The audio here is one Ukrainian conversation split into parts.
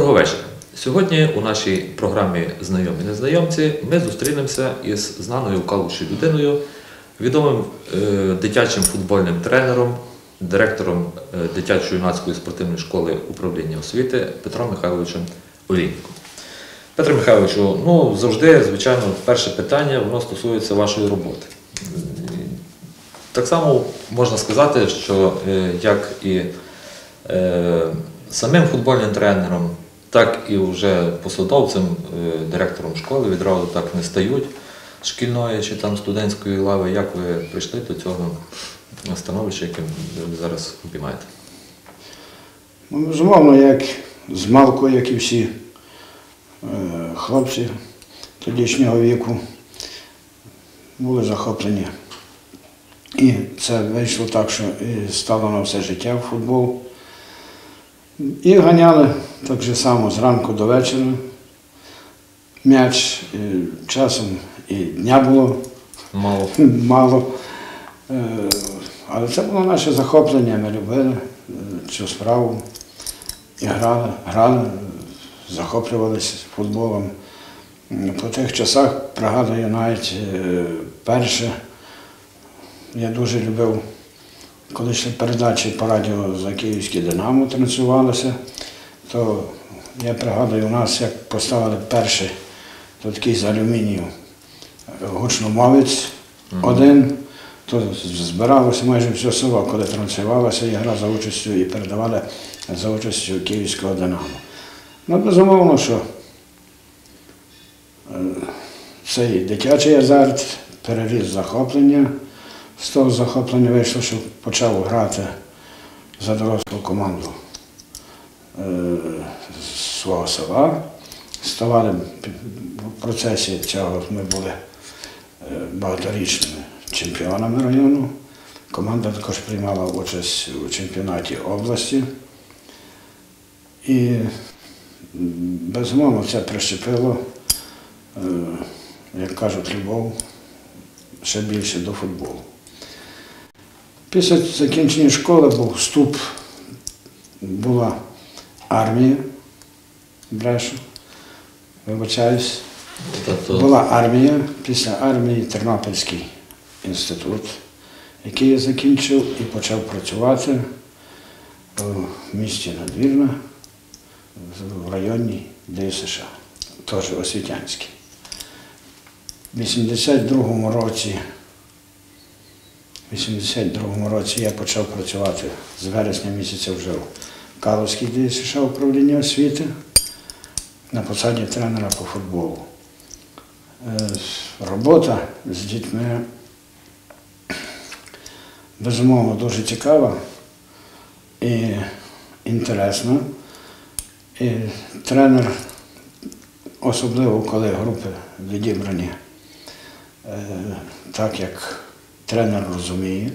Доброго вечора. Сьогодні у нашій програмі «Знайомі-незнайомці» ми зустрінемося із знаною в Калуші людиною, відомим дитячим футбольним тренером, директором дитячо-юнацької спортивної школи управління освіти Петром Михайловичем Олійником. Петре Михайловичу, завжди, звичайно, перше питання, воно стосується вашої роботи. Так само можна сказати, що як і самим футбольним тренером, так і вже посадовцем, директором школи відразу так не стають шкільної чи там студентської лави. Як ви прийшли до цього становища, яке ви зараз обіймаєте? Безумовно, як з малку, як і всі хлопці тодішнього віку, були захоплені. І це вийшло так, що і стало на все життя в футбол. І ганяли так же само зранку до вечора. М'яч часом і дня було мало. Але це було наше захоплення, ми любили цю справу. І грали, захоплювалися футболом. По тих часах, пригадую, навіть перше, я дуже любив, коли ще передачі по радіо за Київське Динамо транслювалися, то я пригадую, у нас як поставили перший такий з алюмінію гучномовець один, то збиралося майже все село, коли транслювалася і гра за участю, і передавали за участю Київського Динамо. Безумовно, що цей дитячий азарт переріс захоплення. З того захоплення вийшло, що почав грати за дорослу команду свого села. Ставали в процесі цього, ми були багаторічними чемпіонами району. Команда також приймала участь у чемпіонаті області. І, безумовно, це прищепило, як кажуть, любов ще більше до футболу. Після закінчення школи був вступ, була армія, брешу, вибачаюсь. Була армія, після армії Тернопільський інститут, який я закінчив і почав працювати в місті Надвірна, в районі ДСШ, теж освітянський. В 82-му році я почав працювати з вересня місяця вже в Калуській ДСШ управління освіти на посаді тренера по футболу. Робота з дітьми, безумовно, дуже цікава і інтересна. І тренер, особливо коли групи відібрані так, як тренер розуміє,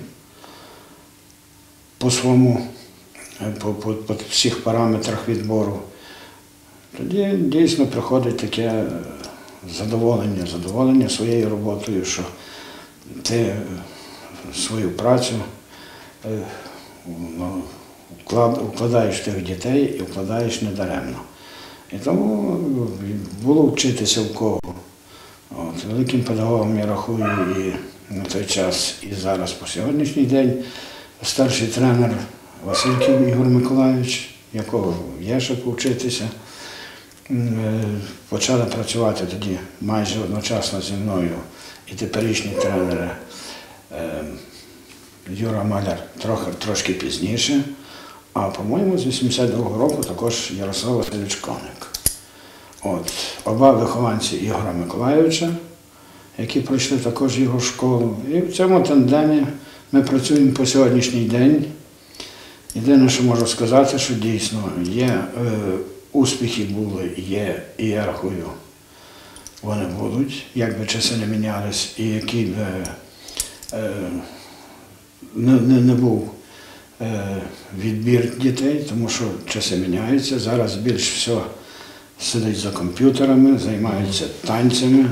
по-своєму, по всіх параметрах відбору, тоді дійсно приходить таке задоволення своєю роботою, що ти свою працю вкладаєш в тих дітей і вкладаєш недаремно. І тому було вчитися в кого. Великим педагогом я рахую і на той час, і зараз по сьогоднішній день старший тренер Васильків Ігор Миколайович, якого є ще повчитися. Почали працювати тоді майже одночасно зі мною і теперішні тренери Юра Маляр трошки пізніше, а, по-моєму, з 82-го року також Ярослав Васильович Коник. Оба вихованці Ігора Миколайовича, які пройшли також його школу. І в цьому тандемі ми працюємо по сьогоднішній день. Єдине, що можу сказати, що дійсно є успіхи були, є, і я рахую, вони будуть, як би часи не мінялись, і який би не був відбір дітей, тому що часи міняються. Зараз більш все сидить за комп'ютерами, займаються танцями.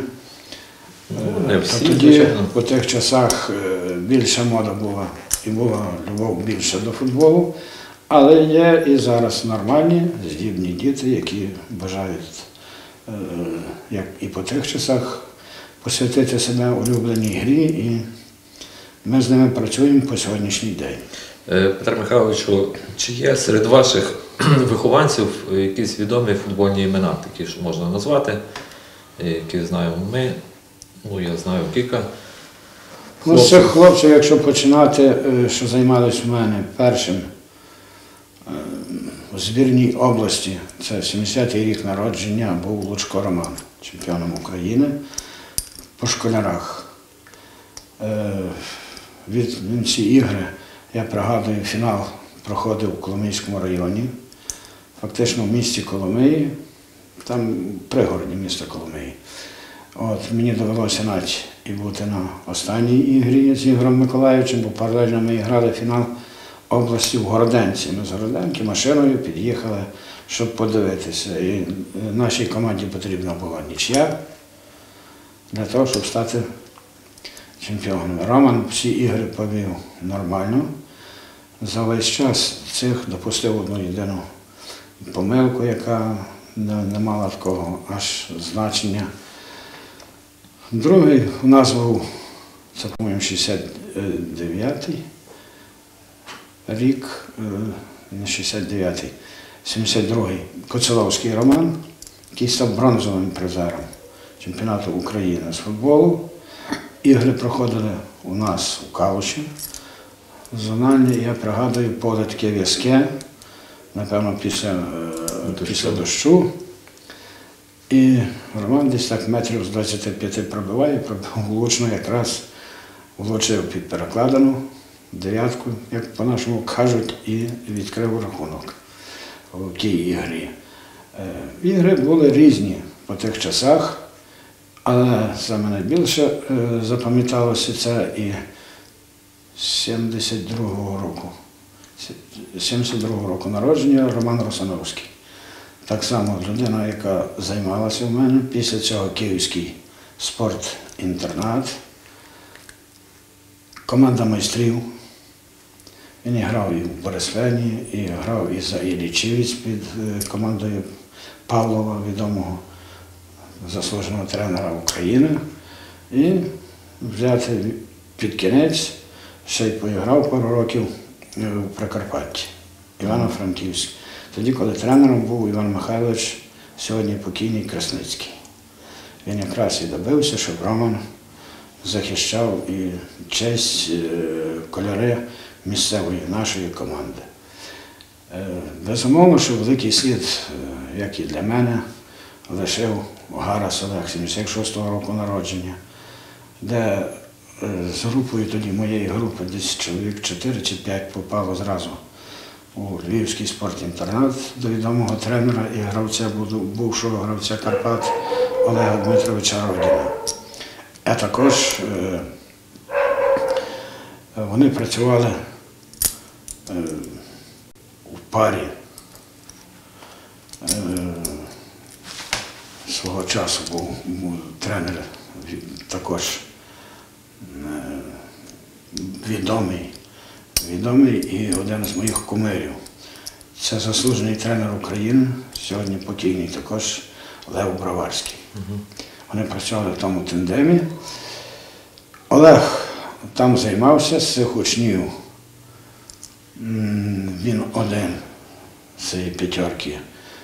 Тоді, по тих часах, більша мода була і була любов більше до футболу, Але є і зараз нормальні, здібні діти, які бажають, як і по тих часах, посвятити себе улюбленій грі, і ми з ними працюємо по сьогоднішній день. Петре Михайловичу, чи є серед ваших вихованців якісь відомі футбольні імена, такі, що можна назвати, які знаємо ми, я знаю кілька. Ну, з цих хлопців, якщо починати, що займалися в мене першим у збірній області, це 70-й рік народження, був Лучко Роман, чемпіоном України по школярах. Він ці ігри, я пригадую, фінал проходив у Коломийському районі, фактично в місті Коломиї, там пригороді міста Коломиї. Мені довелося навіть і бути на останній ігрі з Ігорем Миколаївичем, бо паралельно ми грали фінал області в Городенці. Ми з Городенки машиною під'їхали, щоб подивитися. І нашій команді потрібна була нічия для того, щоб стати чемпіонами. Роман всі ігри повів нормально. За весь час цих допустив одну єдину помилку, яка не мала такого аж значення. Другий у нас був, це, по-моєму, 69-й рік, не 69-й, 72-й, Коцеловський Роман, який став бронзовим призером чемпіонату України з футболу. Ігри проходили у нас у Калуші. Зональні, я пригадую, поле таке в'язке, напевно, після дощу. І Роман десь так метрів з 25 пробиває, влучно якраз влучив під перекладину, дев'ятку, як по-нашому кажуть, і відкрив рахунок в тій ігрі. Ігри були різні по тих часах, але саме найбільше запам'яталося це і 72-го року народження Роман Росановський. Так само людина, яка займалася в мене, після цього Київський спорт-інтернат, команда майстрів. Він і грав і в Борисфені, і грав і за Іллічівець під командою Павлова, відомого заслуженого тренера України. І взяти під кінець, ще й поіграв пару років в Прикарпатті, Івано-Франківськ. Тоді, коли тренером був Іван Михайлович, сьогодні покійний Красницький. Він якраз і добився, щоб Роман захищав і честь, кольори місцевої нашої команди. Безумовно, що великий слід, як і для мене, лишив Гарас Олег, 76-го року народження, де з групою тоді, моєї групи, десь чоловік 4 чи 5 попало зразу у Львівський спорт-інтернат до відомого тренера і гравця, бувшого гравця Карпат Олега Дмитровича Родіна. А також вони працювали в парі. Свого часу був тренер також відомий і один з моїх кумирів. Це заслужений тренер України, сьогодні покійний також Лев Броварський. Вони працювали в тому тандемі. Олег там займався з цих учнів. Він один з цієї п'ятерки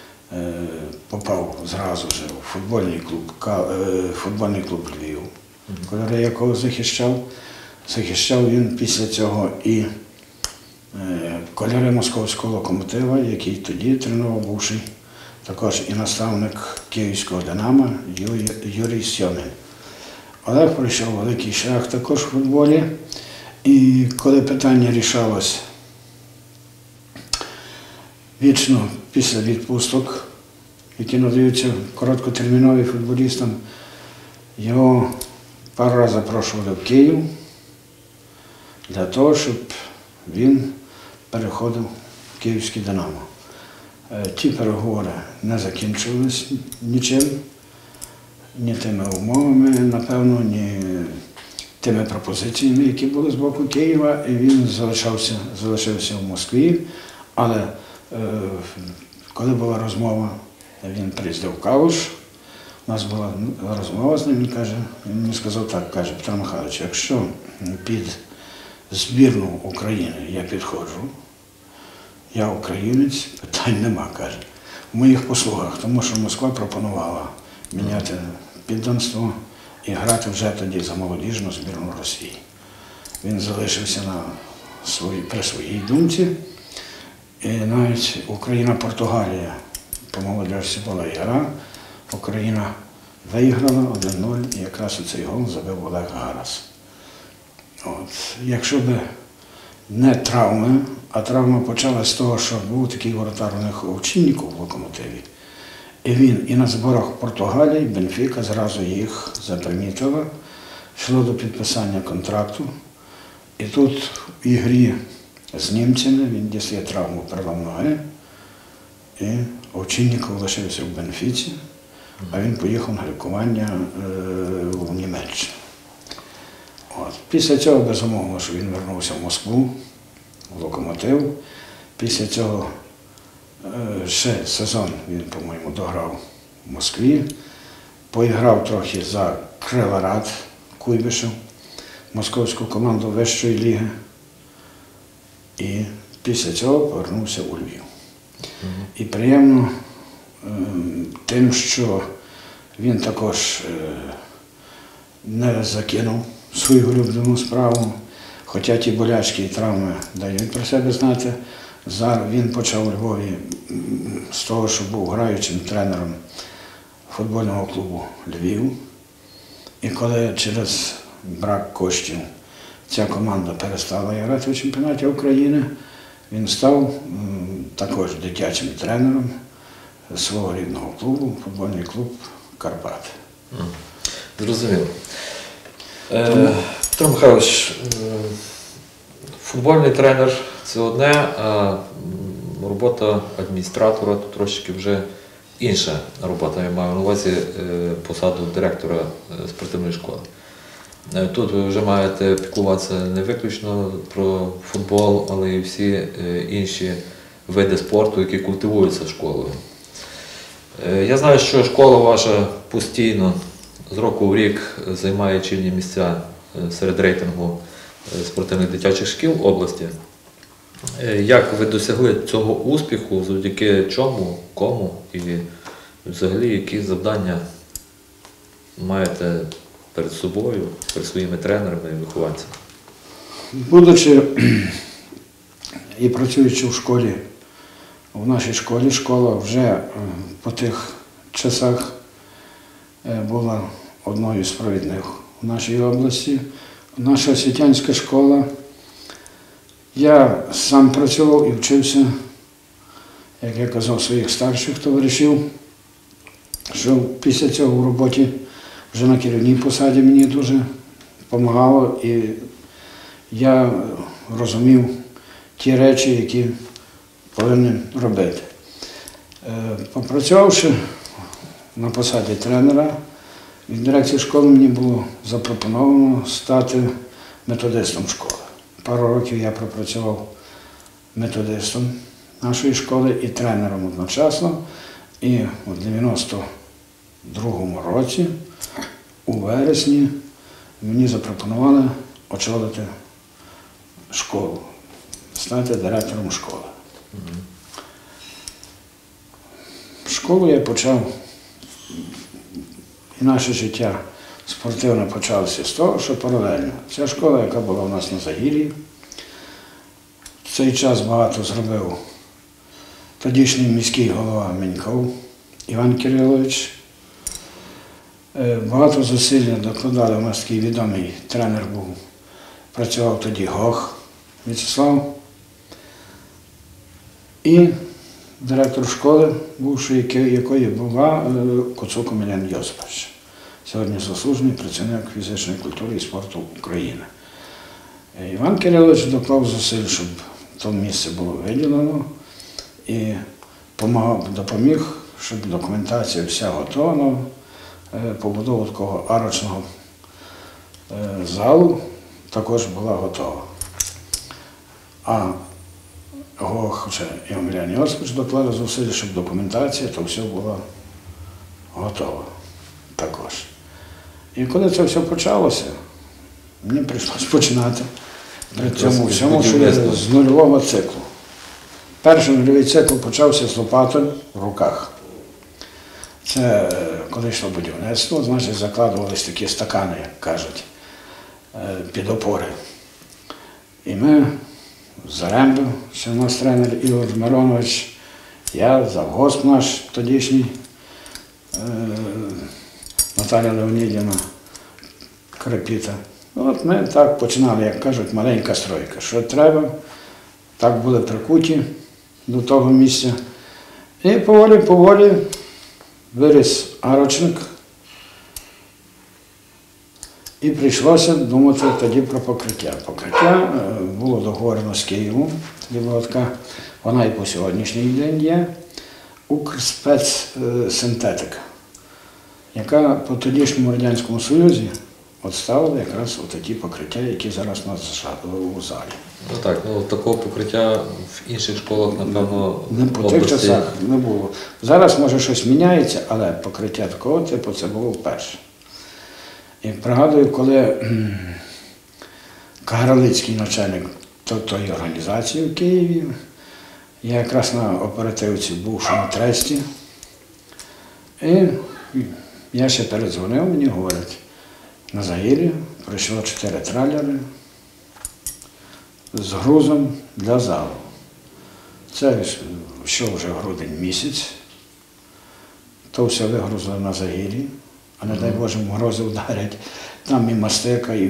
попав зразу ж у футбольний клуб Львів, кольори якого захищав. Захищав він після цього і кольори московського локомотива, який тоді тренував бувший, також і наставник київського «Динамо» Юрій Сьомін. Олег пройшов великий шлях також в футболі. І коли питання рішалось вічно після відпусток, які надаються короткотермінові футболістам, його пару разів запрошували в Київ для того, щоб він переходив в київське «Динамо». Ті переговори не закінчились нічим, ні тими умовами, напевно, ні тими пропозиціями, які були з боку Києва, і він залишився в Москві. Але коли була розмова, він приїздив в Калуш, у нас була розмова з ним, він мені сказав так, каже, Петро Михайлович, якщо під збірну України я підходжу, я українець, питань нема, каже, в моїх послугах, тому що Москва пропонувала міняти підданство і грати вже тоді за молодіжну збірну Росії. Він залишився при своїй думці, і навіть Україна-Португалія по молодіжці була гра, Україна виграла 1-0, і якраз цей гол забив Олег Гарас. Якщо б не травми, а травма почалася з того, що був такий воротар у них Овчинніков в «Локомотиві», і він і на зборах Португалії, Бенфіка зразу їх запримітила, йшло до підписання контракту, і тут в ігрі з німцями він дістає травму перелом ноги, і Овчинніков лишився в Бенфіці, а він поїхав на лікування в Німеччину. Після цього, безумовно, що він вернувся в Москву, в «Локомотив». Після цього ще сезон він, по-моєму, дограв в Москві, поіграв трохи за Криларад Куйбишев, московську команду вищої ліги, і після цього повернувся у Львів. І приємно тим, що він також не закинув свою улюблену справу, хоча ті болячки і травми дають про себе знати. Зараз він почав у Львові з того, що був граючим тренером футбольного клубу «Львів». І коли через брак коштів ця команда перестала грати в чемпіонаті України, він став також дитячим тренером свого рідного клубу, футбольний клуб «Карпати». Зрозуміло. Петро Михайлович, футбольний тренер – це одне, а робота адміністратора – то трошки вже інша робота. Я маю на увазі посаду директора спортивної школи. Тут ви вже маєте піклуватися не виключно про футбол, але й всі інші види спорту, які культивуються школою. Я знаю, що школа ваша постійно з року в рік займає чільні місця серед рейтингу спортивних дитячих шкіл області. Як ви досягли цього успіху, завдяки чому, кому і взагалі які завдання маєте перед собою, перед своїми тренерами і вихованцями? Будучи і працюючи в школі, в нашій школі, школа вже по тих часах була одною з провідних в нашій області. Наша освітянська школа. Я сам працював і вчився, як я казав, своїх старших товаришів, що після цього в роботі вже на керівній посаді мені дуже допомагало, і я розумів ті речі, які повинен робити. Попрацювавши на посаді тренера, від дирекції школи мені було запропоновано стати методистом школи. Пару років я пропрацював методистом нашої школи і тренером одночасно. І у 92-му році, у вересні, мені запропонували очолити школу, стати директором школи. Школу я почав, і наше життя спортивне почалося з того, що паралельно. Ця школа, яка була у нас на Загір'ї, в цей час багато зробив тодішній міський голова Меньков Іван Кирилович. Багато зусиль докладали, у нас такий відомий тренер був, працював тоді Гох В'ячеслав. І директор школи, бувшої якої була Коцук Омелян Йосипович. Сьогодні заслужений працівник фізичної культури і спорту України. Іван Кирилович доклав зусиль, щоб то місце було виділено, і допоміг, щоб документація вся готова, побудова такого арочного залу також була готова. А Гох вже і Омелян Йосипович доклали зусиль, щоб документація, то все було готово також. І коли це все почалося, мені прийшлося починати при цьому всьому, що я з нульового циклу. Перший нульовий цикл почався з лопатою в руках. Це коли йшло будівництво, значить закладувались такі стакани, як кажуть, під опори. І ми Зарембив, ще у нас тренер Ігор Миронович, я, завгосп наш тодішній, Наталя Леонідівна Крепіта. От ми так починали, як кажуть, маленька стройка. Що треба, так були прикуті до того місця. І поволі виріс арочник. І прийшлося думати тоді про покриття. Покриття було договорено з Києвом, тоді була така, вона і по сьогоднішній день є, Укрспецсинтетика, яка по тодішньому Радянському Союзі ставила якраз такі покриття, які зараз у нас у залі. Ну так, такого покриття в інших школах, напевно, не по тих часах не було. Зараз, може, щось міняється, але покриття такого типу це було вперше. І пригадую, коли Кагарлицький начальник тої організації в Києві, я якраз на оперативці був, що на Тресті, і я ще передзвонив, мені говорять, на Загір'ї прийшло 4 тралери з грузом для залу. Це йшов вже грудень місяць, то все вигрузили на Загір'ї. А не дай Боже, морози вдарять, там і мастика, і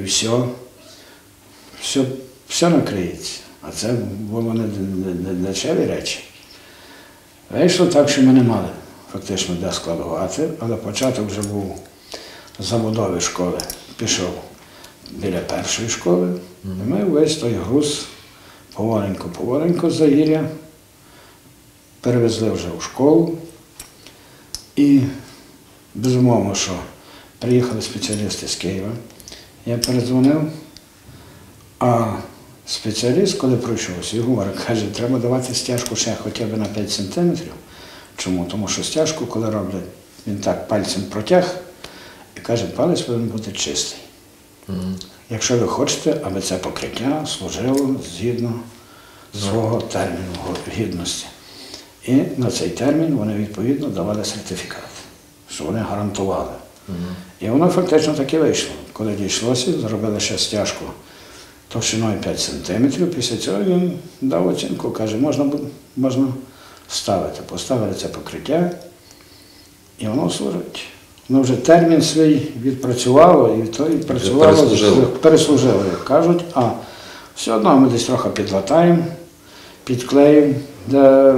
все накриється. А це було не дешеві речі. Вийшло так, що ми не мали фактично де складувати, але початок вже був з забудови школи. Пішов біля першої школи, і ми весь той груз поволенько з Загір'я перевезли вже у школу. І безумовно, що приїхали спеціалісти з Києва, я передзвонив, а спеціаліст, коли пройшовся, говорить, каже, треба давати стяжку ще хоча б на 5 сантиметрів. Чому? Тому що стяжку, коли роблять, він так пальцем протяг і каже, палець повинен бути чистий. Якщо ви хочете, аби це покриття служило згідно свого терміну гідності. І на цей термін вони відповідно давали сертифікат, що вони гарантували. І воно фактично так і вийшло. Коли дійшлося, зробили ще стяжку товщиною 5 сантиметрів, після цього він дав оцінку, каже, можна ставити. Поставили це покриття, і воно служить. Воно вже термін свій відпрацювало, і то відпрацювало, переслужило, як кажуть, а все одно ми десь трохи підлатаємо, підклеїмо, де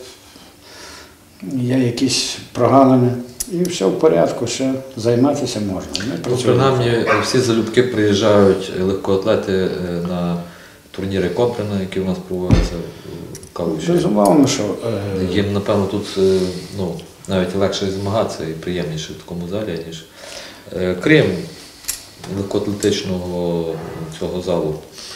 є якісь прогалини, і все в порядку, ще займатися можна. Принаймні, всі залюбки приїжджають легкоатлети на турніри Коприна, які у нас проводяться в Калуші. Безумовно, що... Їм, напевно, тут навіть легше змагатися і приємніше в такому залі, ніж. Крім легкоатлетичного цього залу,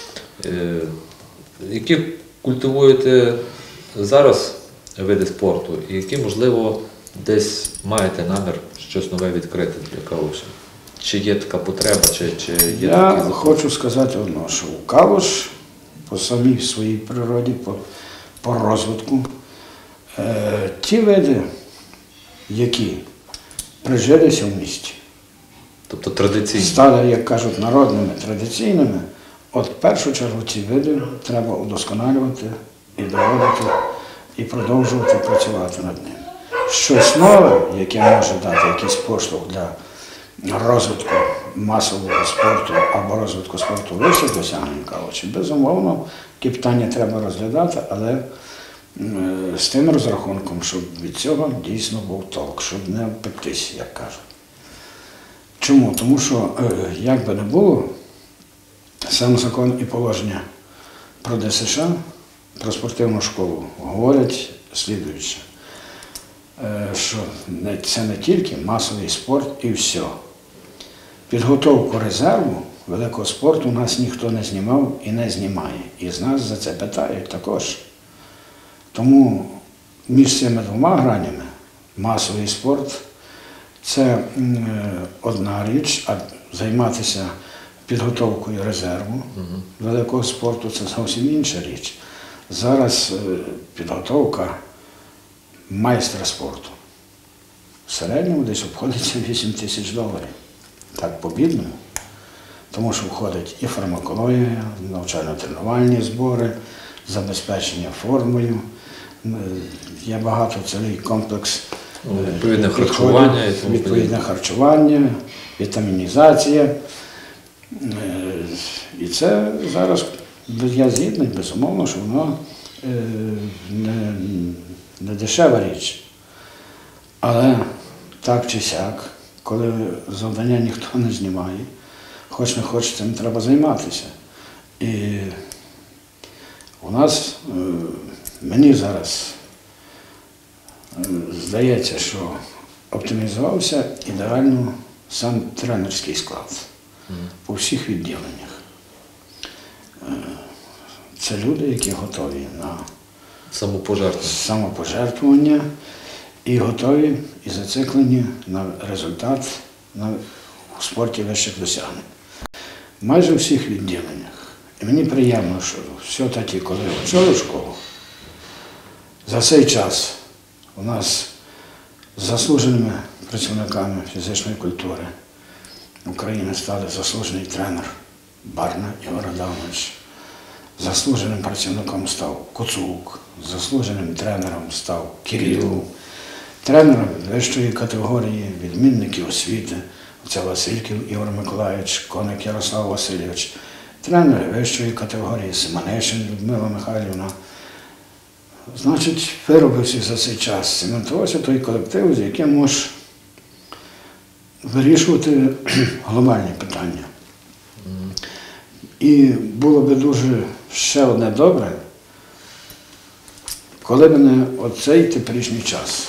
які культивуєте зараз види спорту і які, можливо, десь маєте намір щось нове відкрити для Калуша? Чи є така потреба, чи є такі Я хочу сказати одно, що Калуш по самій своїй природі, по розвитку, ті види, які прижилися в місті, тобто традиційні, стали, як кажуть, народними, традиційними, от в першу чергу ці види треба удосконалювати і доводити, і продовжувати працювати над ними. Щось нове, яке може дати якийсь поштовх для розвитку масового спорту або розвитку спорту вищих досягнень Калуші, безумовно, ті питання треба розглядати, але з тим розрахунком, щоб від цього дійсно був толк, щоб не впектись, як кажуть. Чому? Тому що, як би не було, сам закон і положення про ДСШ, про спортивну школу, говорять слідуюче, що це не тільки масовий спорт і все. Підготовку резерву великого спорту у нас ніхто не знімав і не знімає. І з нас за це питають також. Тому між цими двома гранями масовий спорт – це одна річ, а займатися підготовкою резерву великого спорту – це зовсім інша річ. Зараз підготовка майстра спорту в середньому десь обходиться $8 000. Так, по-бідному. Тому що входить і фармакологія, навчально-тренувальні збори, забезпечення формою. Є багато цілий комплекс відповідне харчування, відповідне харчування, вітамінізація. І це зараз, я згідний, безумовно, що воно не дешева річ. Але так чи сяк, коли завдання ніхто не знімає, хоч не хоч цим треба займатися. І у нас, мені зараз здається, що оптимізувався ідеально сам тренерський склад по всіх відділеннях. Це люди, які готові на самопожертвування і готові, і зациклені на результат у спорті вищих досягнень. Майже у всіх відділеннях. І мені приємно, що все-таки, коли почали школу, за цей час у нас з заслуженими працівниками фізичної культури України стали заслужений тренер Барна Ігор Адамович, заслуженим працівником став Коцук, заслуженим тренером став Кирилов, тренером вищої категорії, відмінників освіти, це Васильків Ігор Миколаївич, Коник Ярослав Васильович, тренер вищої категорії Семенишин Людмила Михайлівна. Значить, виробився за цей час, цементувався той колектив, з яким можеш вирішувати глобальні питання. І було б дуже ще одне добре, коли б не оцей теперішній час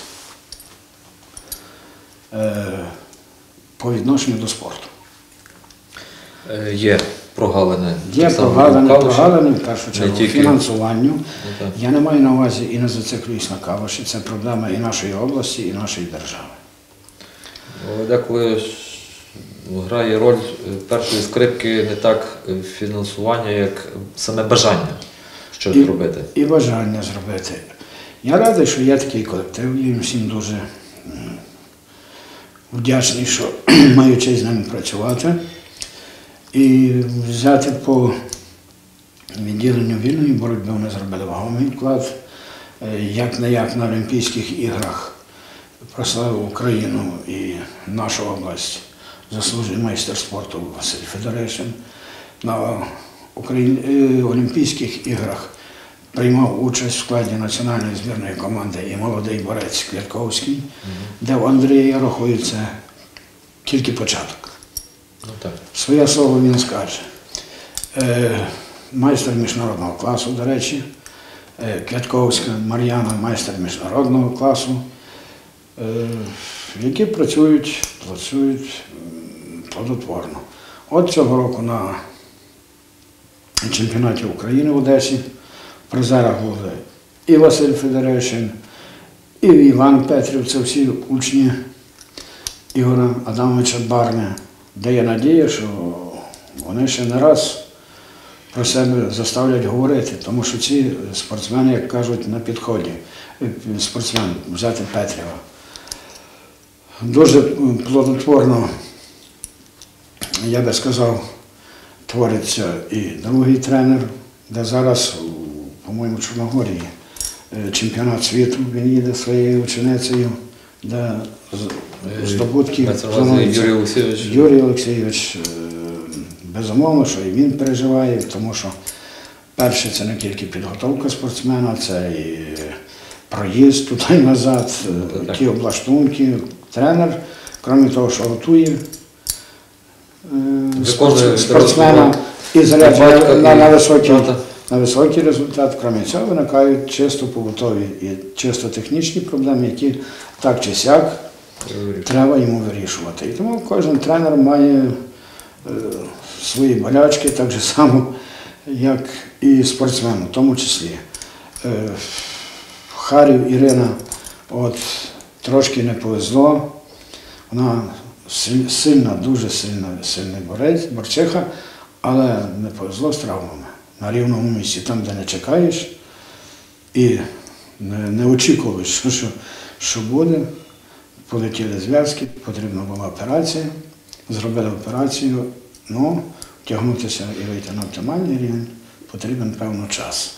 по відношенню до спорту. Є прогалини. Є прогалини, в першу чергу, фінансуванню. Я не маю на увазі і не зациклююсь на Калуші. Це проблема і нашої області, і нашої держави. Деколи грає роль першої скрипки не так фінансування, як саме бажання щось зробити. І бажання зробити. Я радий, що є такий колектив, я їм всім дуже вдячний, що маю честь з ними працювати. І взяти по відділенню вільної боротьби вони зробили вагомий вклад. Як-не-як на Олімпійських іграх прославив Україну і нашу область заслужений майстер спорту Василь Федоришин. На Олімпійських іграх приймав участь в складі національної збірної команди і молодий борець Квятковський, де в Андрія рахується тільки початок. Своє слово він скаже. Майстер міжнародного класу, до речі, Квятковська Мар'яна, майстер міжнародного класу, які працюють плодотворно. От цього року на чемпіонаті України в Одесі в призерах були і Василь Федоришин, і Іван Петрів, це всі учні Ігора Адамовича Барни, де є надія, що вони ще не раз про себе заставлять говорити, тому що ці спортсмени, як кажуть, на підході. Спортсмен, взяти Петрєва. Дуже плодотворно, я би сказав, твориться і другий тренер, де зараз, по-моєму, в Чорногорії, чемпіонат світу, він їде своєю ученицею, де здобутки Юрій Олексійович, безумовно, що і він переживає, тому що перше це не тільки підготовка спортсмена, це і проїзд туди і назад, ті облаштунки. Тренер, крім того, що готує спортсмена і заряджає на високий результат, крім цього виникають чисто побутові і чисто технічні проблеми, які так чи сяк треба йому вирішувати. І тому кожен тренер має свої болячки, так же само, як і спортсмен, в тому числі. Харів Ірина, от трошки не повезло. Вона сильна, дуже сильний борець, борчиха, але не повезло з травмами. На рівному місці, там, де не чекаєш і не очікуєш, що буде. Полетіли зв'язки, потрібна була операція. Зробили операцію, ну, втягнутися і вийти на оптимальний рівень потрібен певний час.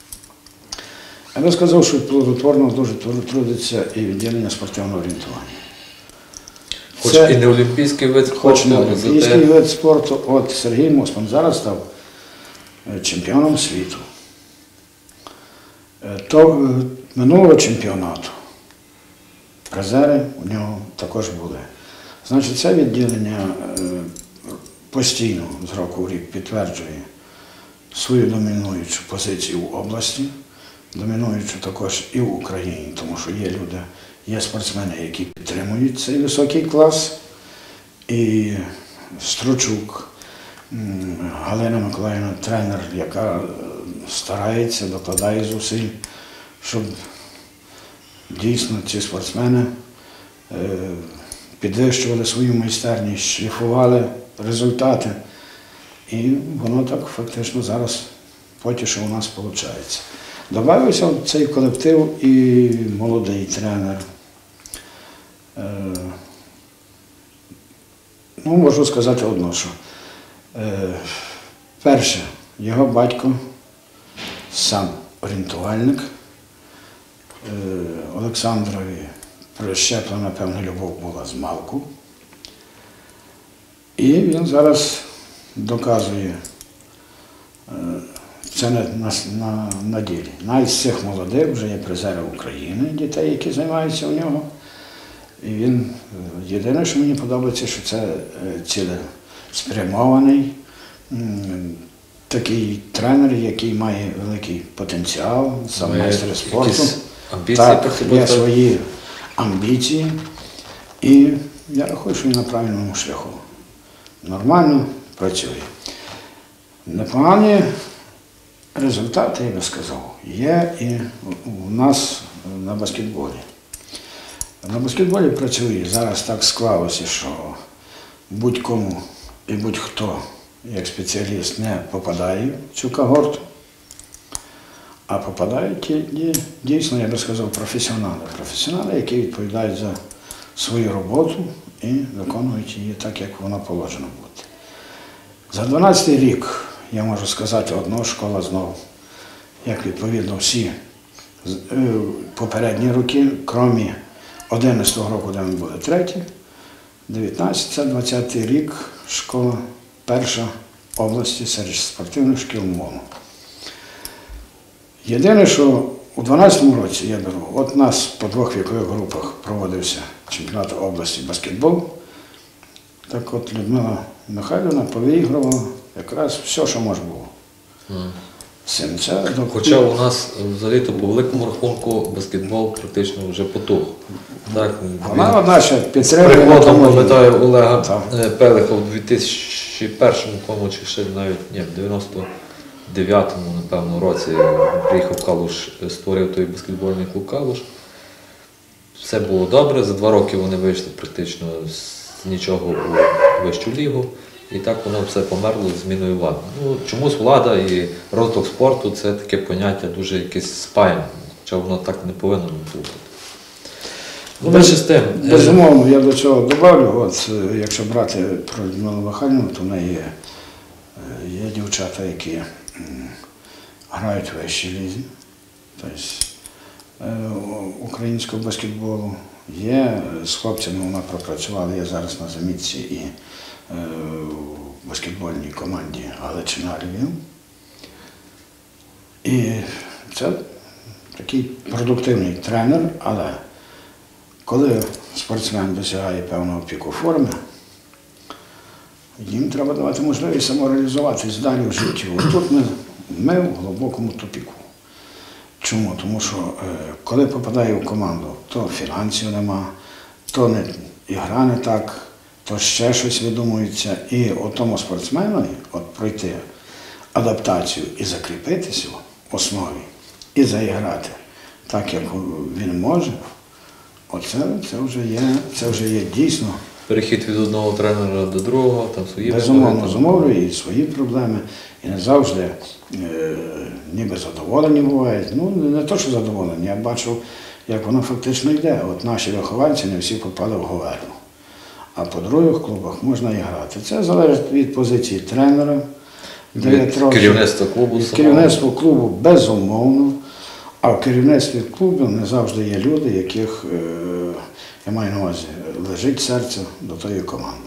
Я би сказав, що плодотворно дуже трудиться і відділення спортивного орієнтування. Хоч і не олімпійський вид спорту, хоч не олімпійський вид спорту. От Сергій Мосман зараз став чемпіоном світу. Минулого чемпіонату призери у нього також були. Значить, це відділення постійно з року в рік підтверджує свою домінуючу позицію в області, домінуючу також і в Україні, тому що є люди, є спортсмени, які підтримують цей високий клас. І Стручук Галина Миколаївна, тренер, яка старається, докладає зусиль, щоб дійсно ці спортсмени підвищували свою майстерність, шліфували результати. І воно так фактично зараз потіше у нас виходить. Добавився в цей колектив і молодий тренер. Ну, можу сказати одно, що перше, його батько сам орієнтувальник, Олександрові прищеплена, певна любов була з малку. І він зараз доказує це на ділі. Навіть з цих молодих вже є призери України, дітей, які займаються у нього. І він, єдине, що мені подобається, що це цілеспрямований, такий тренер, який має великий потенціал, сам майстер спорту. Так, є свої амбіції. І я рахую, що він на правильному шляху. Нормально працює. Непогані результати, я би сказав, є і у нас на баскетболі. На баскетболі працює. Зараз так склалося, що будь-кому і будь-хто, як спеціаліст, не попадає в цю когорту, а попадають дійсно, я би сказав, професіонали. Професіонали, які відповідають за свою роботу і виконують її так, як воно положено бути. За 12-й рік, я можу сказати, одна школа знову, як відповідно всі попередні роки, крім 11-го року, де ми були треті, 19-20 рік школа перша області серед спортивних шкіл МОНу. Єдине, що у 12-му році я беру, от у нас по двох вікових групах проводився чемпіонат області баскетбол. Так от Людмила Михайлівна повиігрувала якраз все, що можна було. Хоча у нас взагалі-то по великому рахунку баскетбол практично вже потух. Вона одна ще підтримує. Приходом, пам'ятаю, Олега Пелиха у 2001-му, чи ще навіть в 99-му, напевно, році приїхав Калуш, створив той баскетбольний клуб Калуш. Все було добре, за 2 роки вони вийшли практично з нічого у вищу лігу. І так воно все померло з зміною влади. Ну, чомусь влада і розвиток спорту – це таке поняття дуже якесь спаяне, хоча воно так не повинно бути. Ну, безумовно, я до цього добавлю, от, якщо брати про Людмилу Михайлівну, то в неї є дівчата, які грають в вищій лізі, тобто українського баскетболу. Є з хлопцями, вона пропрацювала, є зараз на замітці і в баскетбольній команді Галичина Львів. І це такий продуктивний тренер, але коли спортсмен досягає певного піку форми, їм треба давати можливість самореалізуватись далі в житті. Тут ми в глибокому тупіку. Чому? Тому що коли попадає в команду, то фінансів нема, то ігра не так, то ще щось видумується. І тому спортсмену пройти адаптацію і закріпитися в основі, і заіграти так, як він може, це вже є дійсно. Перехід від одного тренера до другого, там свої Безумовно, зумовлює і свої проблеми, і не завжди ніби задоволені бувають. Ну, не те, що задоволені, я бачу, як воно фактично йде. От наші вихованці не всі попали в Говерну. А по других клубах можна і грати. Це залежить від позиції тренера, керівництва клубу. Керівництво клубу безумовно, а в керівництві клубу не завжди є люди, яких, я маю на увазі, лежить серце до тої команди.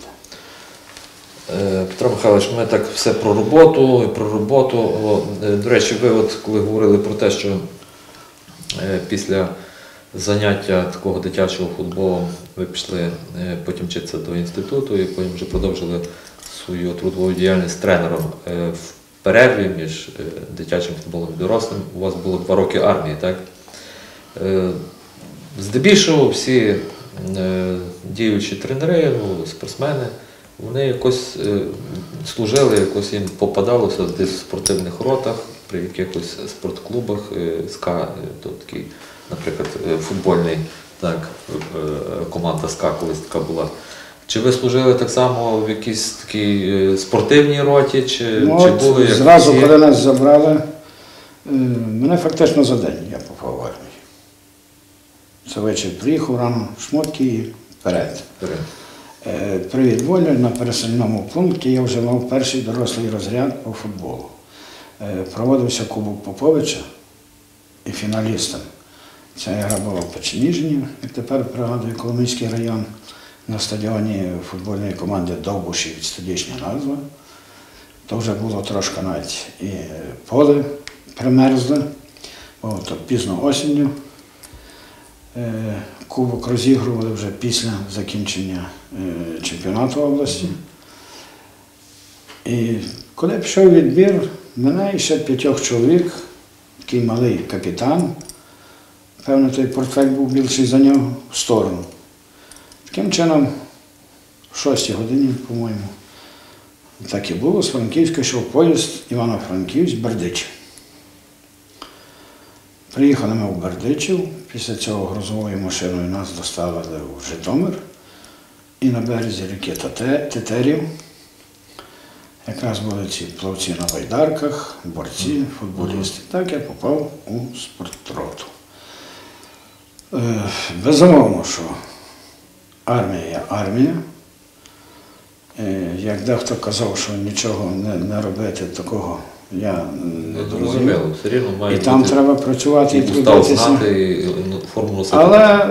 Петро Михайлович, ми так все про роботу. До речі, ви от коли говорили про те, що після заняття такого дитячого футболу ви пішли потім вчитися до інституту і потім вже продовжили свою трудову діяльність тренером в перерві між дитячим футболом і дорослим. У вас було 2 роки армії, так? Здебільшого всі діючі тренери, спортсмени, вони якось служили, якось їм попадалося десь в спортивних ротах, при якихось спортклубах, СКА, то такий, наприклад, футбольний, так, команда СКА колись така була. Чи ви служили так само в якійсь такій спортивній роті, чи були як зразу, коли нас забрали, мене фактично за день я попав в армію. Це вечір приїхав рано, шмотки і вперед. При відволі на пересильному пункті я вже мав перший дорослий розряд по футболу. Проводився Кубок Поповича і фіналістом. Ця гра була в Печеніжині, як тепер пригадую, Коломийський район, на стадіоні футбольної команди Довбуші, відтодішня назва. То вже було трошки навіть і поле примерзле, бо то пізно осінню. Кубок розігрували вже після закінчення чемпіонату області. І коли пішов відбір, мене і ще 5 чоловік, такий малий капітан, певно, той портфель був більший за нього, в сторону. Таким чином, в 6 годині, по-моєму, так і було, з Франківська йшов поїзд Івано-Франківськ-Бердичів. Приїхали ми в Бердичів, після цього грузовою машиною нас доставили в Житомир і на березі ріки Тетерів. Якраз були ці плавці на байдарках, борці, футболісти. Так я попав у спортроту. Безумовно, що армія є армія. Як дехто казав, що нічого не робити такого, я не думаю. І там треба працювати і трудитися. Але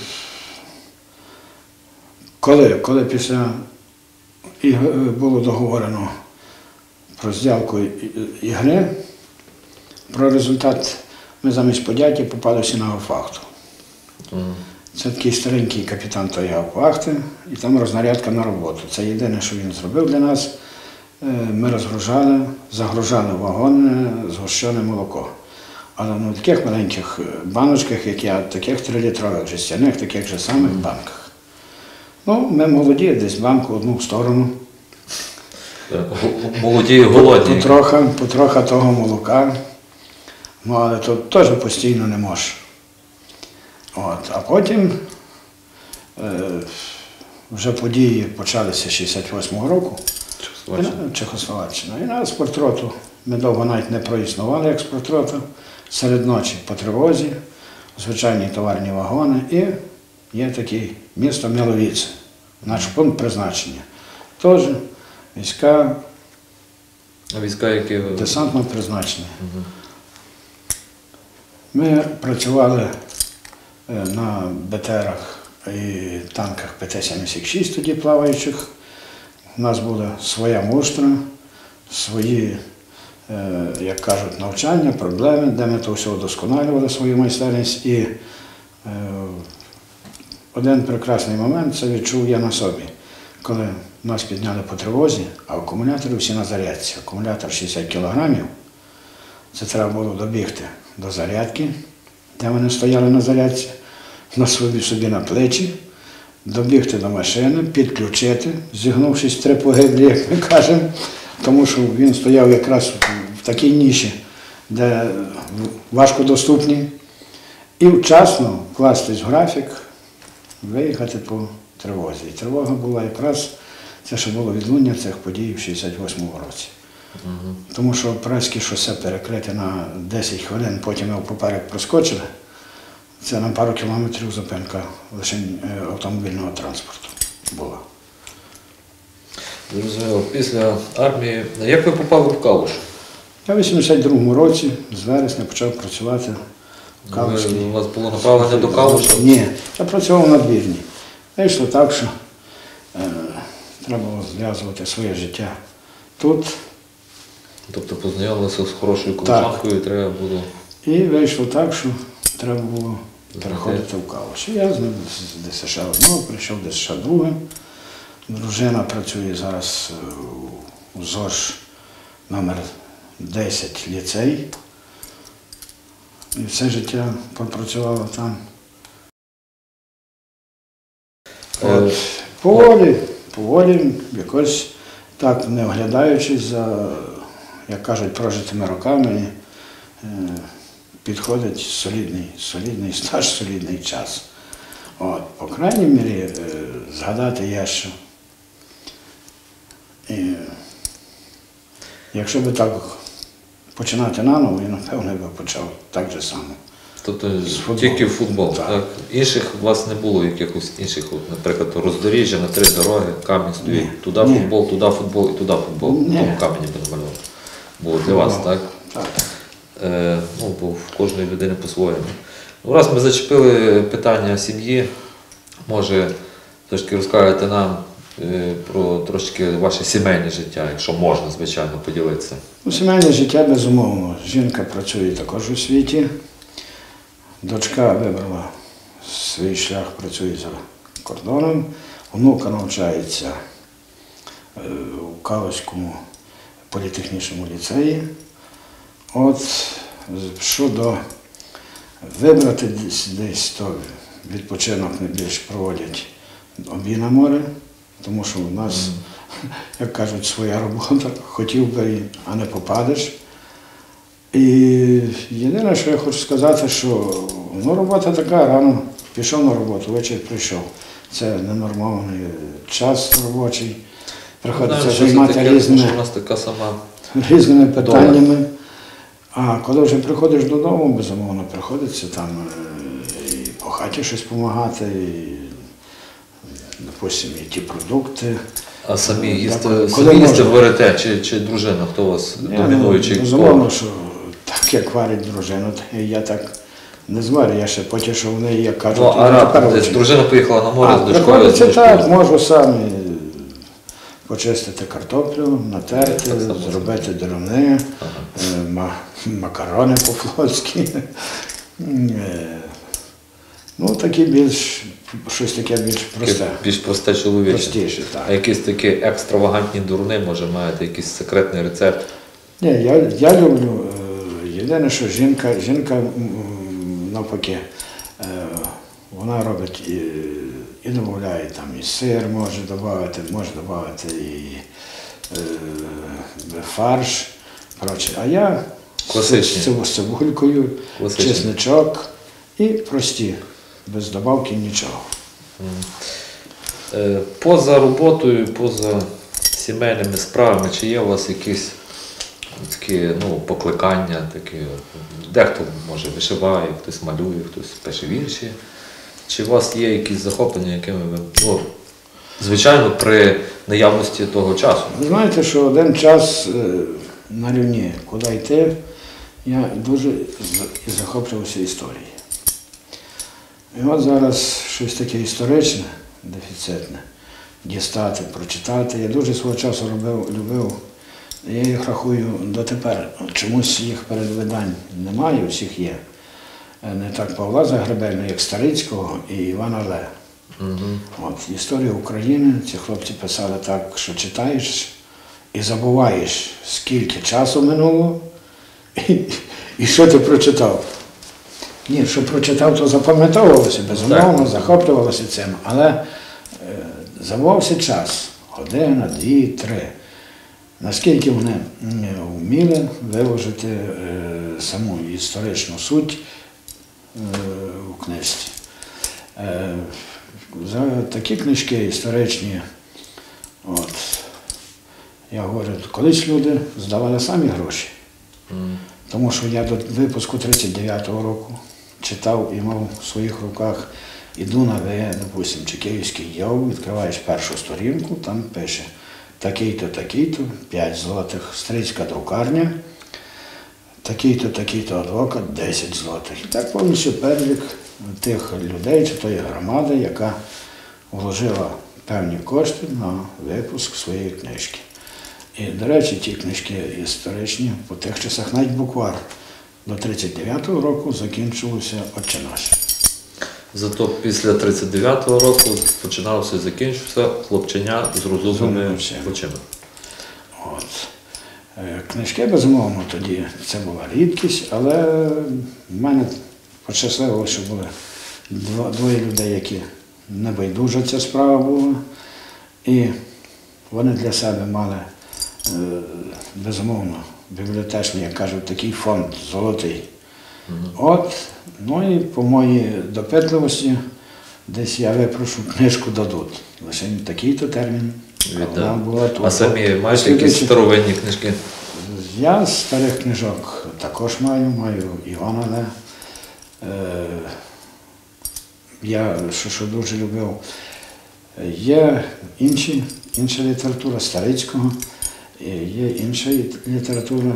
коли після було договорено про зділку ігри, про результат ми замість подяки попалися на гауптвахту. Це такий старенький капітан тої гауптвахти, і там рознарядка на роботу. Це єдине, що він зробив для нас. Ми розгружали, загружали вагони, згущене молоко. Але на таких маленьких баночках, як я, таких 3-літрових жестяних, таких же самих банках. Ну, ми молоді, десь банку одну в сторону. Молоді і голодні. Потроха того молока. Ну, але тут теж постійно не може. А потім вже події почалися 68-го року. Чехословаччина. І на спортроту ми довго навіть не проіснували як спортрота. Серед ночі по тривозі, звичайні товарні вагони і є таке місто Міловіце, наш пункт призначення. Теж війська які... десантного призначення. Ми працювали на БТРах і танках ПТ-76 тоді плаваючих. У нас була своя муштра, свої, як кажуть, навчання, проблеми, де ми то все удосконалювали, свою майстерність. І один прекрасний момент це відчув я на собі, коли нас підняли по тривозі, а акумулятори всі на зарядці. Акумулятор 60 кілограмів, це треба було добігти до зарядки, де вони стояли на зарядці, на собі на плечі, добігти до машини, підключити, зігнувшись 3 погиблі, як ми кажемо, тому що він стояв якраз в такій ніші, де важкодоступні, і вчасно вкластись в графік, виїхати по тривозі. І тривога була якраз це, що було відлуння цих подій в 68-му році. Тому що Празьке шосе перекрите на 10 хвилин, потім його поперек проскочили. Це на пару кілометрів зупинка лише автомобільного транспорту була. Зрозуміло. Після армії, як ви попали в Калуш? Я в 82-му році з вересня почав працювати в Калуші. У вас було направлення до Калуша? Ні, я працював на двірні. Вийшло так, що треба було зв'язувати своє життя тут. Тобто познайомилися з хорошою колишанкою і треба було... І вийшло так, що треба було переходити в Калуш. Я з ДСШ одного прийшов в ДСШ другим. Дружина працює зараз у ЗОЖ номер 10 ліцей. І все життя пропрацювала там. Поволі, якось так, не оглядаючись за, як кажуть, прожитими роками, підходить солідний стаж, солідний час. От, по крайній мірі, згадати є, що якщо би так починати наново, я, напевно, би почав так же само. Тобто тільки в футбол, так? Інших у вас не було якихось інших, наприклад, роздоріжжя на 3 дороги, камінь стоїть, туди футбол і туди футбол, в тому камені би намалював. Було для вас, так? Так. Бо в кожної людини по-своєму. Раз ми зачепили питання сім'ї, може, все ж таки розкажете нам про трошки ваше сімейне життя, якщо можна, звичайно, поділитися. Сімейне життя, безумовно. Жінка працює також у світі. Дочка вибрала свій шлях, працює за кордоном. Онука навчається у Калуському політехнічному ліцеї. От, щодо вибрати десь, то відпочинок найбільше проводять обі на море, тому що у нас, як кажуть, своя робота, хотів би, а не попадеш. І єдине, що я хочу сказати, що робота така, рано пішов на роботу, ввечері прийшов. Це ненормальний час робочий, приходиться займати різними питаннями. А коли вже приходиш додому, безумовно, приходиться там і по хаті щось допомагати, і, допустимо, і ті продукти. А самі їсти варите, чи дружина, хто у вас домінуючий? Безумовно, що так, як варить дружина, я так не зварю, я ще потішу в неї, як кажуть. Дружина поїхала на море з дочкою? Приходиться так, можу сам почистити картоплю, натерти, зробити деруни, макарони по-флотськи. Щось таке більш просте. Більш просте чоловіче. Простіше, так. А якісь такі екстравагантні дуруни, може, маєте якийсь секретний рецепт? Ні, я люблю. Єдине, що жінка навпаки, вона робить і додає там і сир може додати і фарш. А я з цибулькою, чесничок і прості, без добавки нічого. Поза роботою, поза сімейними справами, чи є у вас якісь такі покликання, такі, дехто може вишиває, хтось малює, хтось пише вірші. Чи у вас є якісь захоплення, якими ви, звичайно, при наявності того часу? Ви знаєте, що один час на рівні, куди йти, я дуже захоплювався історією. І от зараз щось таке історичне, дефіцитне, дістати, прочитати. Я дуже свого часу любив, я їх рахую дотепер. Чомусь їх передвидань немає, у всіх є. Не так Павла Загребельного, як Старицького і Івана Ле. От, історію України ці хлопці писали так, що читаєш і забуваєш, скільки часу минуло і що ти прочитав. Ні, що прочитав, то запам'ятовувалося, безумовно, захоплювалося цим, але забувався час, година, 2, 3. Наскільки вони вміли виложити саму історичну суть у книжці. За такі книжки історичні, от, я говорю, колись люди здавали самі гроші. Тому що я до випуску 39-го року читав і мав в своїх руках «Іду на ВЕ», допустим, чи «Київський Йов», відкриваєш першу сторінку, там пише такий-то, такий-то, 5 злотих, стрийська друкарня, такий-то, такий-то адвокат, 10 злотих. І так повністю перелік тих людей, чи тої громади, яка вложила певні кошти на випуск своєї книжки. І, до речі, ті книжки історичні по тих часах, навіть буквар до 39-го року закінчувався «Отче наш». Зато після 39-го року починався і закінчився «Хлопченя з розумними очима». От. Книжки, безумовно, тоді це була рідкість, але в мене пощасливо, що були двоє людей, які небайдужа ця справа була, і вони для себе мали, безумовно, бібліотечний, як кажуть, такий фонд золотий. От, ну і по моїй допитливості десь я випрошу, книжку дадуть. Лише такий-то термін. Вона була тут. А самі маєте якісь старовинні книжки? Я з старих книжок також маю Івана Ле. Я що дуже любив. Є інша література Старицького, є інша література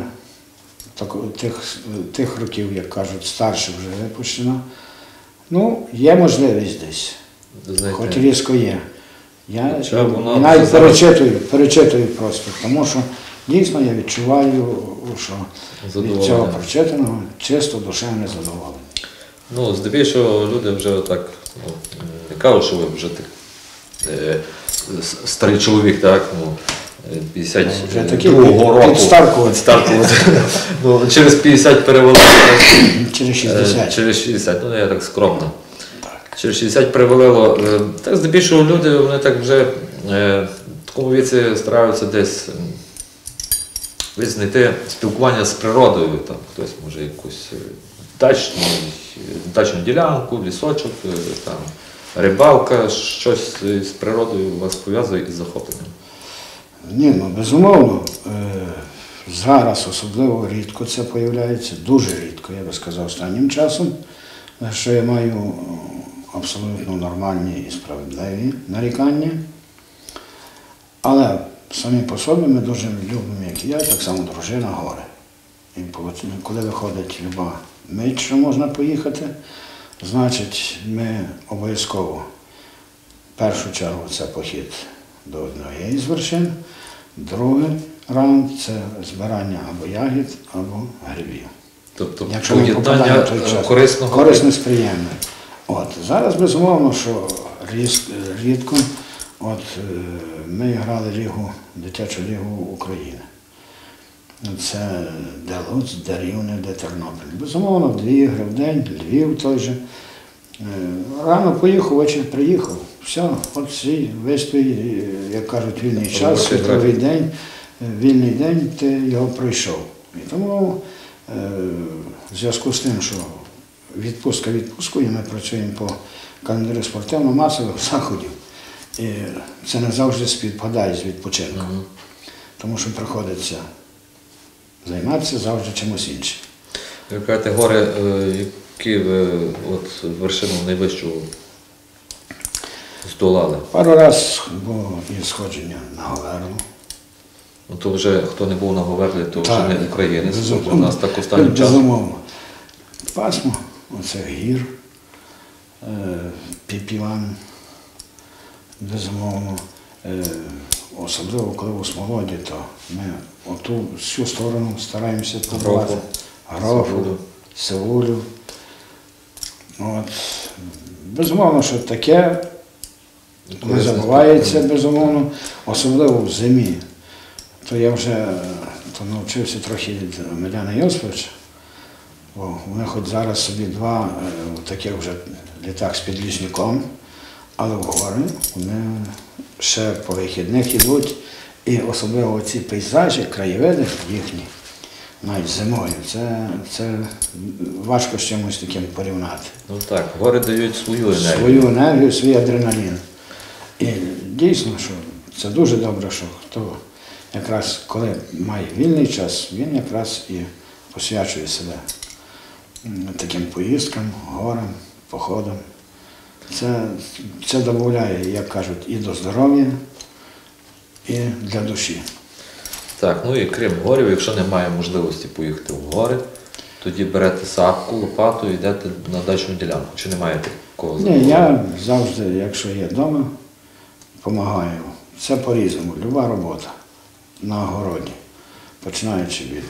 тих років, як кажуть, старше вже випущена. Ну, є можливість десь, хоч різко є. Я навіть перечитую просто, тому що дійсно я відчуваю, що від цього прочитаного чисто душевне задоволення. Ну, здебільшого люди вже так, не кажуть, що ви вже старий чоловік, так, 52-го року. Підстаркувати. Ну, через 50 перевели. Через 60. Через 60, ну я так скромно. Через 60 перевелило. Так, здебільшого люди, вони так вже в такому віці стараються десь знайти спілкування з природою. Там, хтось може якусь дачну ділянку, лісочок, там, рибалка, щось з природою вас пов'язує із захопленням. Ні, ну безумовно. Зараз особливо рідко це з'являється, дуже рідко, я би сказав, останнім часом, що я маю абсолютно нормальні і справедливі нарікання. Але самі по собі ми дуже любимо, як і я, так само дружина, гори. І коли виходить люба мить, що можна поїхати, значить ми обов'язково в першу чергу це похід до однієї з вершин, другий раунд – це збирання або ягід, або грибів. Тобто поєднання корисного? Корисно з приємним. От, зараз, безумовно, що рідко, от, ми грали лігу, дитячу лігу України. Це де Луцьк, де Рівне, де Тернопіль. Безумовно, 2 ігри в день, Львів той же. Рано поїхав, ввечері приїхав. Все, от свій весь твій, як кажуть, вільний час, світовий день, вільний день, ти його пройшов. І тому в зв'язку з тим, що відпустка відпусткою, ми працюємо по календарю спортивно-масових заходів. І це не завжди співпадає з відпочинком, тому що приходиться займатися завжди чимось іншим. Ви кажете, гори, які ви от вершину найвищу здолали? Пару разів було і сходження на Говерлу. Ну, то вже, хто не був на Говерлі, то вже не українець. У нас так останнім часом. Безумовно. Пасмо, оце гір, Піпіван, безумовно. Особливо, коли у Смолоді, то ми оту всю сторону стараємося побувати. Грофу, Севулю. От. Безумовно, що таке не забувається, безумовно, особливо в зимі. То я вже навчився трохи від Омеляна Йосиповича, бо вони хоч зараз собі 2 таких вже літак з підліжником, але в гори вони ще по вихідних йдуть, і особливо ці пейзажі, краєвиди їхні, навіть зимою. Це важко з чимось таким порівняти. Ну так, гори дають свою енергію. Свою енергію, свій адреналін. І дійсно, що це дуже добре, що хто якраз коли має вільний час, він якраз і посвячує себе таким поїздкам, горам, походам. Це додає, як кажуть, і до здоров'я, і для душі. Так, ну і крім горів, якщо немає можливості поїхати в гори, тоді берете сапку, лопату і йдете на дачну ділянку. Чи немає такого? Ні, я завжди, якщо є вдома, допомагаю. Це по-різному, люба робота на огороді, починаючи від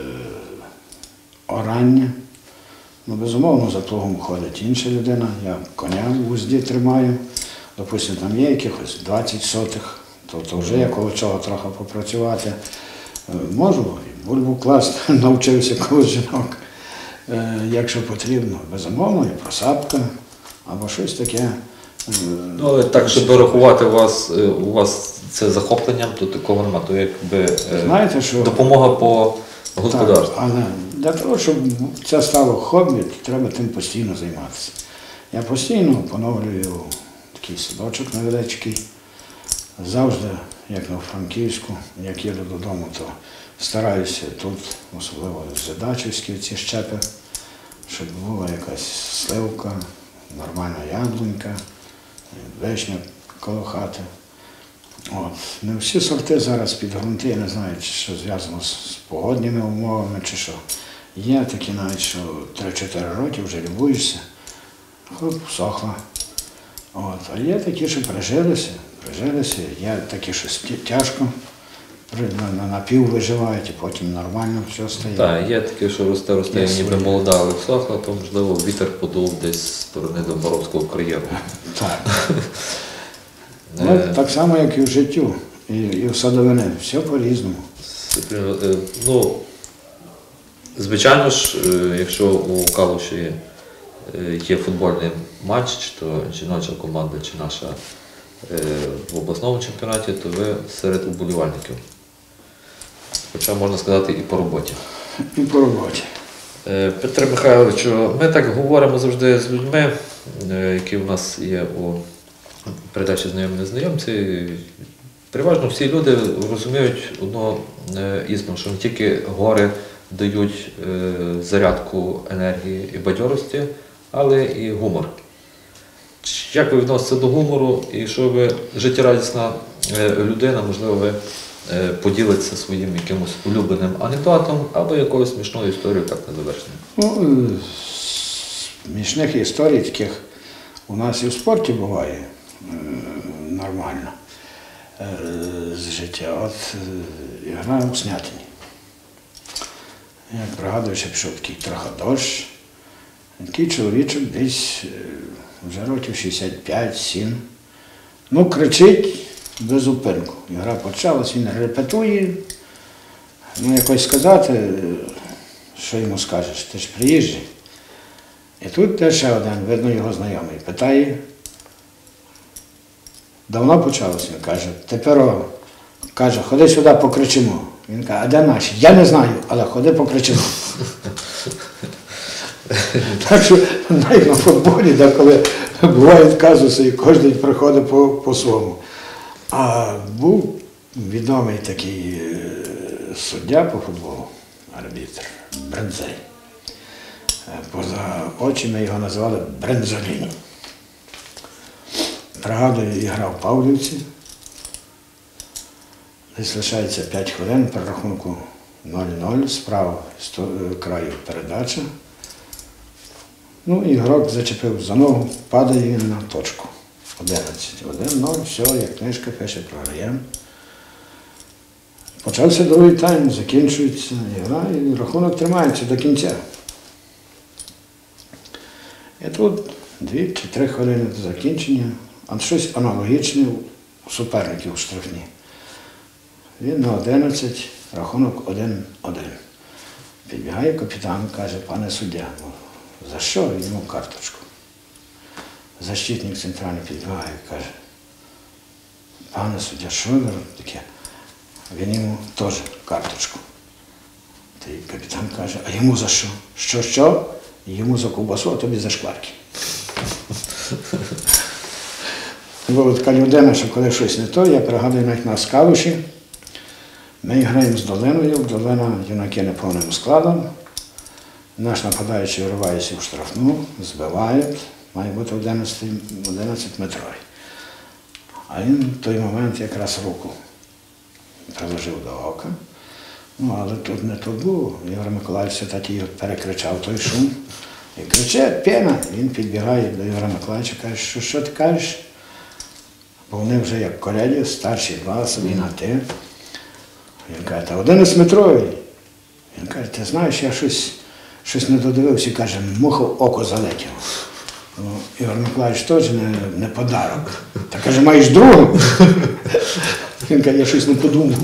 орання. Ну, безумовно, за плугом ходить інша людина, я коня в узді тримаю, допустимо, там є якихось 20 сотих, то вже я коло чого трохи попрацювати. Можу і бульбу класти, навчився коло жінок, якщо потрібно. Безумовно, і просапка або щось таке. Ну, але так, щоб рахувати у вас це захопленням, то такого нема. То якби знаєте, що допомога по господарству. Так, але для того, щоб це стало хобі, треба тим постійно займатися. Я постійно поновлюю такий садочок невеличкий. Завжди, як на Франківську, як їду додому, то стараюся тут, особливо задачівські ці щепи, щоб була якась сливка, нормальна яблунька, вишня коло хати. Не всі сорти зараз під ґрунти, я не знаю, чи що зв'язано з погодними умовами, чи що. Є такі навіть, що 3-4 роки вже любуєшся, хоп, всохла. А є такі, що прижилися, є такі, що тяжко, напів виживають, і потім нормально все стає. Так, є такі, що росте, ніби молода, але всохла, то, можливо, вітер подув десь з сторони до Боровського кар'єру. Так. Так само, як і в життю, і в садовини. Все по-різному. Ну, звичайно ж, якщо у Калуші є футбольний матч, чи то жіноча команда, чи наша в обласному чемпіонаті, то ви серед уболівальників. Хоча можна сказати і по роботі. І по роботі. Петре Михайловичу, ми так говоримо завжди з людьми, які у нас є у передачі «Знайомі-незнайомці». Переважно всі люди розуміють одну істину, що не тільки гори дають зарядку енергії і бадьорості, але і гумор. Як ви відноситеся до гумору і що ви життєрадісна людина, можливо, ви поділитеся своїм якимось улюбленим анекдотом або якоюсь смішною історією, так на завершення? Ну, смішних історій таких у нас і в спорті буває нормально з життя. От я граю у Снятині. Я пригадую, що пішов такий трохи дощ. Такий чоловічок десь вже років 65-7. Ну, кричить без зупинку. Гра почалась, він репетує. Ну, якось сказати, що йому скажеш, ти ж приїжджий. І тут теж ще один, видно, його знайомий, питає, давно почалося? Він каже, тепер, каже, ходи сюди, покричимо. Він каже, а де наші? Я не знаю, але ходи покричимо. Так що навіть на футболі, коли бувають казуси, і кожен приходить по-своєму. А був відомий такий суддя по футболу, арбітр, Брензей. Поза очі ми його називали Брензоліні. Пригадую, і грав в Павлівці. Десь лишається 5 хвилин, при рахунку 0-0, справа з краю передача. Ну, ігрок зачепив за ногу, падає він на точку. 11-1-0, все, як книжка пише, програємо. Почався другий тайм, закінчується ігра, і рахунок тримається до кінця. І тут 2 чи 3 хвилини до закінчення, а щось аналогічне у суперників у штрафні. Він на 11, рахунок 1-1. Підбігає капітан, каже, пане суддя, за що йому карточку? Защитник центральний підбігає, каже, пане суддя, що ви таке? Він йому теж карточку. Та й капітан каже, а йому за що? Що? Йому за ковбасу, а тобі за шкварки. Була така людина, що коли щось не то, я пригадую навіть на Калуші. Ми граємо з Долиною, Долина юнаки неповним складом. Наш нападаючий виривається в штрафну, збивають, має бути 11 метровий. А він в той момент якраз руку приложив до ока. Ну, але тут не тут був. Ігор Миколаївич все-таки перекричав той шум. І криче, пена. Він підбігає до Ігора Миколаївича, каже, що ти кажеш? Бо вони вже як колеги, старші два, собі на ти. Він каже, та 11-метровий. Він каже, ти знаєш, я щось не додивився, і каже, муха в око залетів. Ну, Ігор Миколаївич теж не подарок. Та каже, маєш другу? Він каже, я щось не подумав.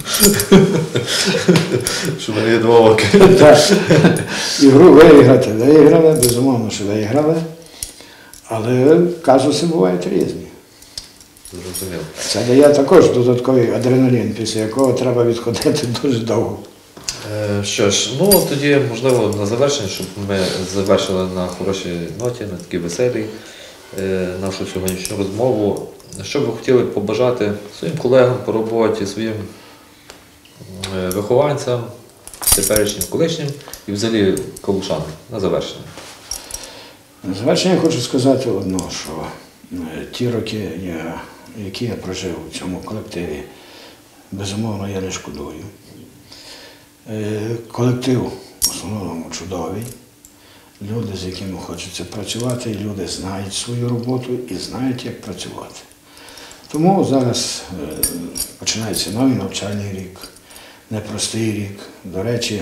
Що в мене є два оки. Так. Ігру виграли, безумовно, що виграли. Але казуси бувають різні. Зрозуміло. Це дає також додатковий адреналін, після якого треба відходити дуже довго. Що ж, ну тоді, можливо, на завершення, щоб ми завершили на хорошій ноті, на такій веселій нашу сьогоднішню розмову. Що б ви хотіли побажати своїм колегам по роботі, своїм вихованцям, теперішнім, колишнім і взагалі калушанам на завершення? На завершення хочу сказати одне, що ті роки, які я прожив у цьому колективі, безумовно, я не шкодую. Колектив в основному чудовий. Люди, з якими хочеться працювати, і люди знають свою роботу і знають, як працювати. Тому зараз починається новий навчальний рік, непростий рік. До речі,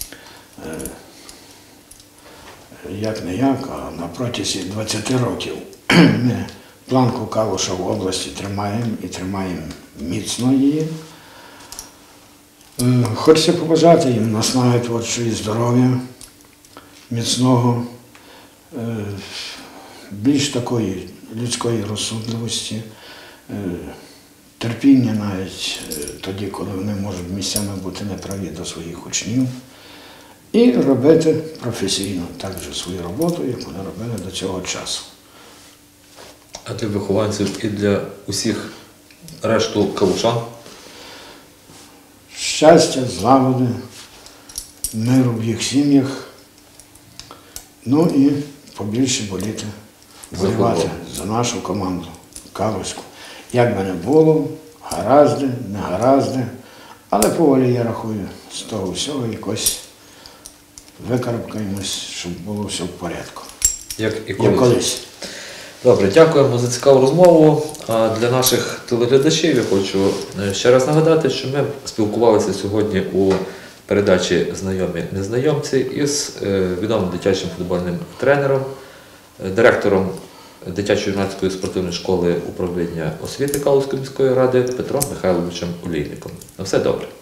як-не-як, а на протязі 20 років ми планку Калуша в області тримаємо і тримаємо міцно її. Хочеться побажати їм наснаги творчої, здоров'я, міцного, більш такої людської розсудливості, терпіння навіть тоді, коли вони можуть місцями бути неправі до своїх учнів, і робити професійно так же свою роботу, як вони робили до цього часу. А для вихованців і для усіх решту калушан? Щастя, злагоди, миру в їх сім'ях, ну і побільше боліти, воювати за нашу команду Калуську. Як би не було, гаразди, не гаразди, але поволі, я рахую, з того всього якось викарабкаємось, щоб було все в порядку. Як і Як колись. Добре, дякуємо за цікаву розмову. А для наших телеглядачів я хочу ще раз нагадати, що ми спілкувалися сьогодні у передачі «Знайомі незнайомці» із відомим дитячим футбольним тренером, директором дитячо-юнацької спортивної школи управління освіти Калузької міської ради Петром Михайловичем Олійником. На все добре.